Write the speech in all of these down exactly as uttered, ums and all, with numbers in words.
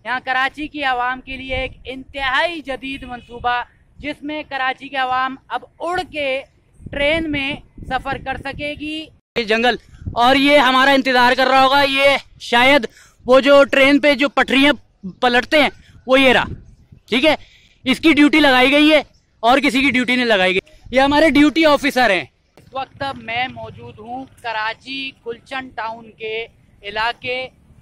यहाँ कराची की आवाम के लिए एक इंतहाई जदीद मंसूबा, जिसमें कराची की आवाम अब उड़ के ट्रेन में सफर कर सकेगी। ये जंगल और ये हमारा इंतजार कर रहा होगा, ये शायद वो जो ट्रेन पे जो पटरियां पलटते हैं वो ये रहा, ठीक है। इसकी ड्यूटी लगाई गई है और किसी की ड्यूटी नहीं लगाई गई। ये हमारे ड्यूटी ऑफिसर हैं। इस वक्त मैं मौजूद हूँ कराची गुलशन टाउन के इलाके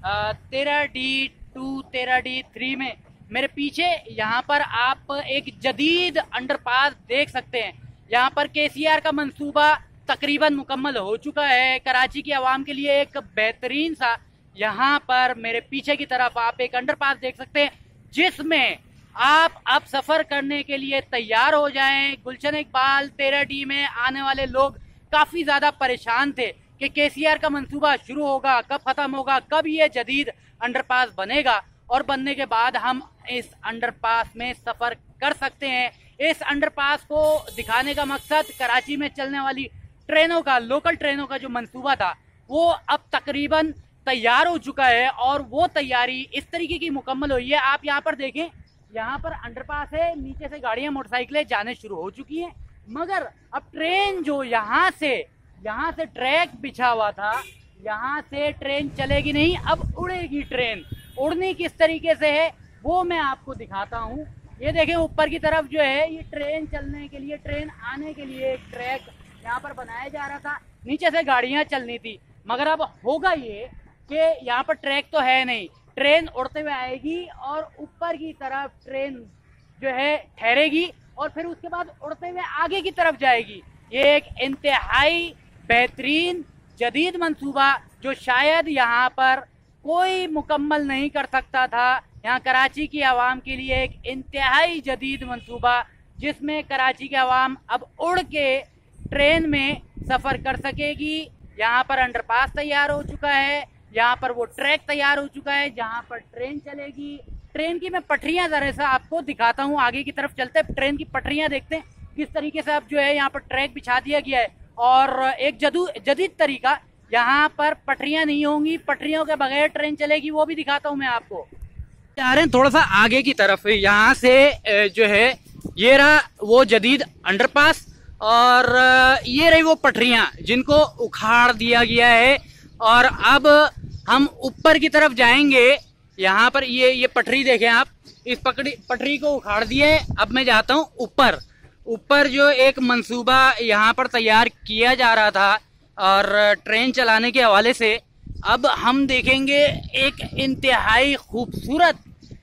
तेरह डी टू तेरह डी थ्री में। मेरे पीछे यहाँ पर आप एक जदीद अंडरपास देख सकते हैं। यहाँ पर केसीआर का मंसूबा तकरीबन मुकम्मल हो चुका है। कराची की आवाम के लिए एक बेहतरीन सा, यहाँ पर मेरे पीछे की तरफ आप एक अंडरपास देख सकते हैं, जिसमें आप अब सफर करने के लिए तैयार हो जाएं। गुलशन इकबाल तेरह डी में आने वाले लोग काफी ज्यादा परेशान थे कि केसीआर का मंसूबा शुरू होगा, कब खत्म होगा, कब ये जदीद अंडरपास बनेगा और बनने के बाद हम इस अंडरपास में सफर कर सकते हैं। इस अंडरपास को दिखाने का मकसद कराची में चलने वाली ट्रेनों का, लोकल ट्रेनों का जो मंसूबा था वो अब तकरीबन तैयार हो चुका है और वो तैयारी इस तरीके की मुकम्मल हुई है। आप यहाँ पर देखें, यहाँ पर अंडरपास है, नीचे से गाड़ियां मोटरसाइकिलें जाने शुरू हो चुकी हैं, मगर अब ट्रेन जो यहाँ से यहाँ से ट्रैक बिछा हुआ था, यहाँ से ट्रेन चलेगी नहीं, अब उड़ेगी ट्रेन। उड़नी किस तरीके से है वो मैं आपको दिखाता हूँ। ये देखें, ऊपर की तरफ जो है ये ट्रेन चलने के लिए, ट्रेन आने के लिए एक ट्रैक यहाँ पर बनाया जा रहा था, नीचे से गाड़ियाँ चलनी थी, मगर अब होगा ये कि यहाँ पर ट्रैक तो है नहीं, ट्रेन उड़ते हुए आएगी और ऊपर की तरफ ट्रेन जो है ठहरेगी और फिर उसके बाद उड़ते हुए आगे की तरफ जाएगी। ये एक इंतहाई बेहतरीन जदीद मंसूबा जो शायद यहाँ पर कोई मुकम्मल नहीं कर सकता था। यहाँ कराची की आवाम के लिए एक इंतहाई जदीद मंसूबा, जिसमें कराची की आवाम अब उड़ के ट्रेन में सफर कर सकेगी। यहाँ पर अंडरपास तैयार हो चुका है, यहाँ पर वो ट्रैक तैयार हो चुका है जहाँ पर ट्रेन चलेगी। ट्रेन की मैं पटरियाँ जरा सा आपको दिखाता हूँ, आगे की तरफ चलते हैं, ट्रेन की पटरियाँ देखते हैं किस तरीके से अब जो है यहाँ पर ट्रैक बिछा दिया गया है और एक जदू जदीद तरीका, यहाँ पर पटरियाँ नहीं होंगी, पटरियों के बगैर ट्रेन चलेगी, वो भी दिखाता हूँ मैं आपको। जा रहे हैं थोड़ा सा आगे की तरफ, यहाँ से जो है ये रहा वो जदीद अंडरपास और ये रही वो पटरियाँ जिनको उखाड़ दिया गया है और अब हम ऊपर की तरफ जाएंगे। यहाँ पर ये ये पटरी देखें आप, इस पकड़ी पटरी को उखाड़ दिए। अब मैं जाता हूँ ऊपर। ऊपर जो एक मंसूबा यहाँ पर तैयार किया जा रहा था और ट्रेन चलाने के हवाले से, अब हम देखेंगे एक इंतहाई खूबसूरत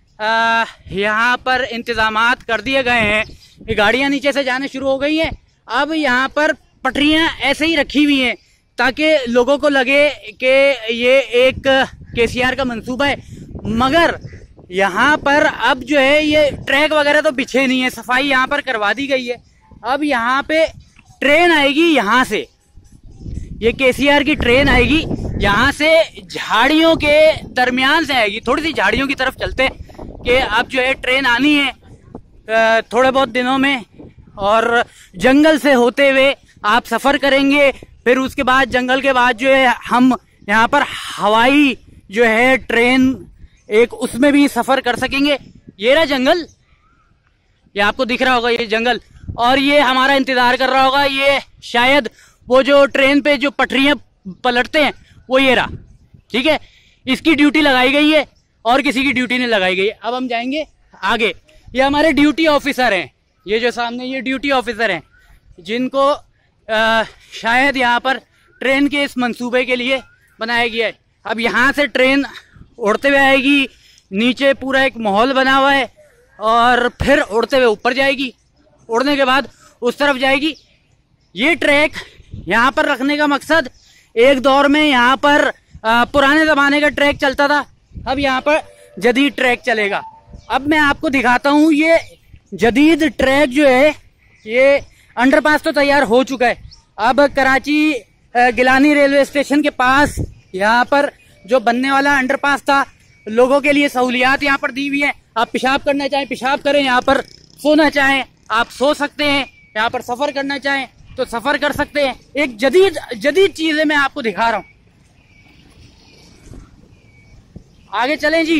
यहाँ पर इंतजामात कर दिए गए हैं। ये गाड़ियाँ नीचे से जाने शुरू हो गई हैं। अब यहाँ पर पटरियाँ ऐसे ही रखी हुई हैं ताकि लोगों को लगे कि ये एक केसीआर का मंसूबा है, मगर यहाँ पर अब जो है ये ट्रैक वगैरह तो बिछे नहीं है, सफाई यहाँ पर करवा दी गई है। अब यहाँ पे ट्रेन आएगी, यहाँ से ये केसीआर की ट्रेन आएगी, यहाँ से झाड़ियों के दरमियान से आएगी। थोड़ी सी झाड़ियों की तरफ चलते हैं कि अब जो है ट्रेन आनी है थोड़े बहुत दिनों में और जंगल से होते हुए आप सफ़र करेंगे। फिर उसके बाद जंगल के बाद जो है हम यहाँ पर हवाई जो है ट्रेन एक उसमें भी सफ़र कर सकेंगे। ये रहा जंगल, ये आपको दिख रहा होगा ये जंगल, और ये हमारा इंतज़ार कर रहा होगा, ये शायद वो जो ट्रेन पे जो पटरियां पलटते हैं वो ये रहा, ठीक है। इसकी ड्यूटी लगाई गई है और किसी की ड्यूटी नहीं लगाई गई। अब हम जाएंगे आगे। ये हमारे ड्यूटी ऑफिसर हैं, ये जो सामने ये ड्यूटी ऑफिसर हैं जिनको आ, शायद यहाँ पर ट्रेन के इस मंसूबे के लिए बनाया गया है। अब यहाँ से ट्रेन उड़ते हुए आएगी, नीचे पूरा एक माहौल बना हुआ है और फिर उड़ते हुए ऊपर जाएगी, उड़ने के बाद उस तरफ जाएगी। ये ट्रैक यहाँ पर रखने का मकसद, एक दौर में यहाँ पर आ, पुराने ज़माने का ट्रैक चलता था, अब यहाँ पर जदीद ट्रैक चलेगा। अब मैं आपको दिखाता हूँ ये जदीद ट्रैक जो है, ये अंडरपास तो तैयार हो चुका है। अब कराची गिलानी रेलवे स्टेशन के पास यहाँ पर जो बनने वाला अंडरपास था, लोगों के लिए सहूलियात यहाँ पर दी हुई है। आप पेशाब करना चाहें पेशाब करें, यहाँ पर सोना चाहें आप सो सकते हैं, यहाँ पर सफ़र करना चाहें तो सफ़र कर सकते हैं। एक जदीद जदीद चीज़ें मैं आपको दिखा रहा हूँ। आगे चलें जी।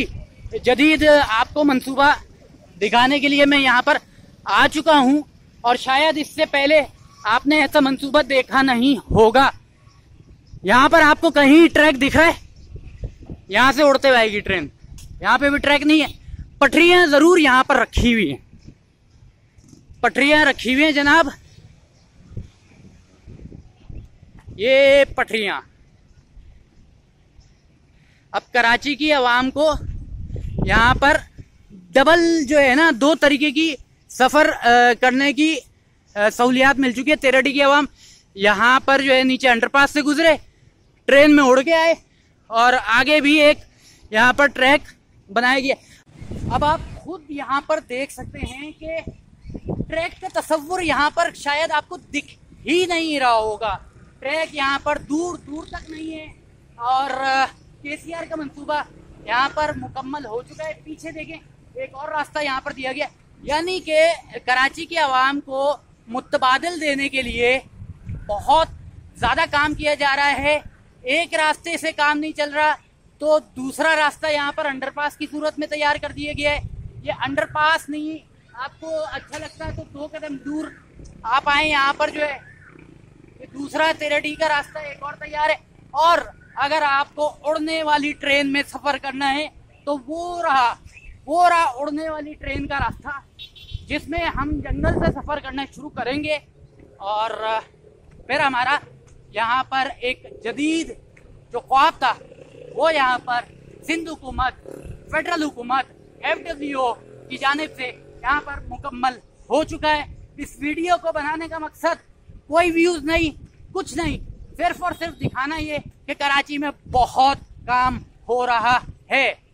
जदीद आपको मंसूबा दिखाने के लिए मैं यहाँ पर आ चुका हूँ, और शायद इससे पहले आपने ऐसा मंसूबा देखा नहीं होगा। यहाँ पर आपको कहीं ट्रैक दिख रहा है? यहाँ से उड़ते हुए आएगी ट्रेन, यहाँ पे भी ट्रैक नहीं है। पटरियां जरूर यहाँ पर रखी हुई हैं, पटरियां रखी हुई हैं जनाब, ये पटरियां। अब कराची की आवाम को यहाँ पर डबल जो है ना, दो तरीके की सफर आ, करने की सहूलियात मिल चुकी है। तेरठी की आवाम यहाँ पर जो है नीचे अंडरपास से गुजरे, ट्रेन में उड़ के आए, और आगे भी एक यहाँ पर ट्रैक बनाया गया। अब आप खुद यहाँ पर देख सकते हैं कि ट्रैक का तस्वुर यहाँ पर शायद आपको दिख ही नहीं रहा होगा। ट्रैक यहाँ पर दूर दूर तक नहीं है, और केसीआर का मंसूबा यहाँ पर मुकम्मल हो चुका है। पीछे देखें, एक और रास्ता यहाँ पर दिया गया, यानी कि कराची की आवाम को मुतबादिल देने के लिए बहुत ज़्यादा काम किया जा रहा है। एक रास्ते से काम नहीं चल रहा तो दूसरा रास्ता यहाँ पर अंडरपास की सूरत में तैयार कर दिया गया है। ये अंडरपास नहीं, आपको अच्छा लगता है तो दो कदम दूर आप आए, यहाँ पर जो है ये दूसरा तेरठी का रास्ता एक और तैयार है। और अगर आपको उड़ने वाली ट्रेन में सफ़र करना है तो वो रहा वो रहा उड़ने वाली ट्रेन का रास्ता, जिसमें हम जंगल से सफ़र करना शुरू करेंगे, और फिर हमारा यहाँ पर एक जदीद जो ख्वाब था वो यहाँ पर सिंध हुकूमत, फेडरल हुकूमत, एफ डब्ल्यू ओ की जानिब से यहाँ पर मुकम्मल हो चुका है। इस वीडियो को बनाने का मकसद कोई व्यूज़ नहीं, कुछ नहीं, सिर्फ और सिर्फ दिखाना ये कि कराची में बहुत काम हो रहा है।